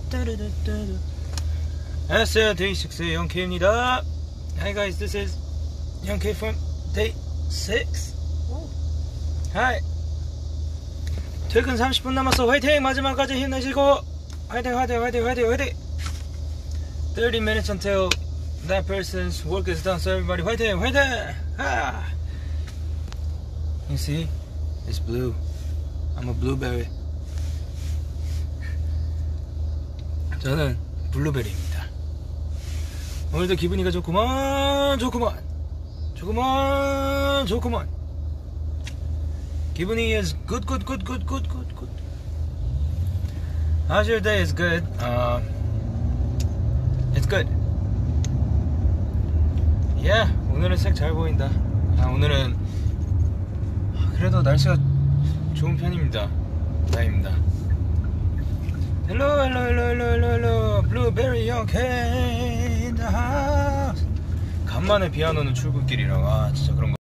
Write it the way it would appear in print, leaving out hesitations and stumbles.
안녕하세요, day 6의 영케입니다. Hi guys, this is 영케 from day 6. Hi. 퇴근 30분 남았어. 화이팅! 마지막까지 힘내시고 화이팅! 30 minutes until that person's work is done, so everybody 화이팅! Ah! You see? It's blue. I'm a blueberry. 저는 블루베리입니다. 오늘도 기분이가 좋구만. 기분이 is good. How's your day? Is good. It's good. Yeah, 오늘은 색 잘 보인다. 오늘은 그래도 날씨가 좋은 편입니다. 다행입니다. Hello, Blueberry Young in the house. 간만에 비안 오는 출근길이라 진짜 그런 거.